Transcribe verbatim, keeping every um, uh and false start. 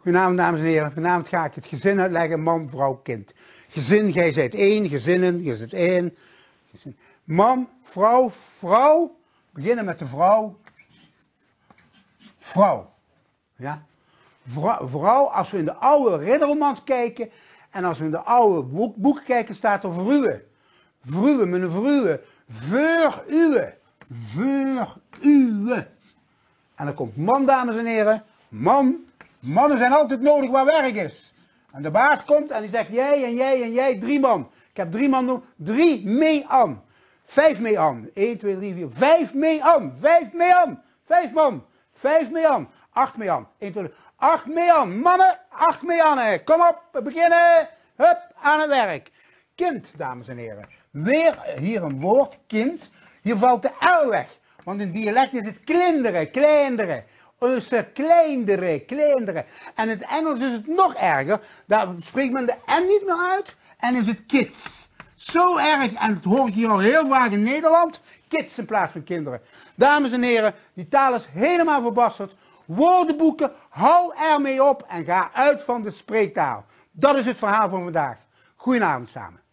Goedenavond dames en heren, vanavond ga ik het gezin uitleggen, man, vrouw, kind. Gezin, jij zijt één, gezinnen, je zit één. Gezin. Man, vrouw, vrouw, beginnen met de vrouw. Vrouw. Ja? Vrouw, vrouw, als we in de oude ridderromans kijken en als we in de oude boek, boeken kijken, staat er vrouwe. Vrouwe, mijn vrouwe. Voor uwe. Voor uwe. En dan komt man, dames en heren. Man. Mannen zijn altijd nodig waar werk is. En de baas komt en die zegt jij en jij en jij, drie man. Ik heb drie man nodig. Drie mee aan. Vijf mee aan. één, twee, drie, vier. Vijf mee aan. Vijf mee aan. Vijf man. Vijf mee aan. Acht mee aan. één, twee, drie. Acht mee aan. Mannen, acht mee aan. Kom op, we beginnen. Hup, aan het werk. Kind, dames en heren. Weer hier een woord, kind. Hier valt de L weg. Want in dialect is het klinderen, kleinderen. Dus kleindere, kleindere. En in het Engels is het nog erger. Daar spreekt men de N niet meer uit. En is het kids. Zo erg. En dat hoor ik hier al heel vaak in Nederland. Kids in plaats van kinderen. Dames en heren, die taal is helemaal verbasterd. Woordenboeken, hou ermee op en ga uit van de spreektaal. Dat is het verhaal van vandaag. Goedenavond samen.